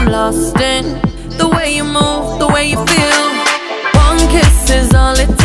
I'm lost in the way you move, the way you feel. One kiss is all it takes.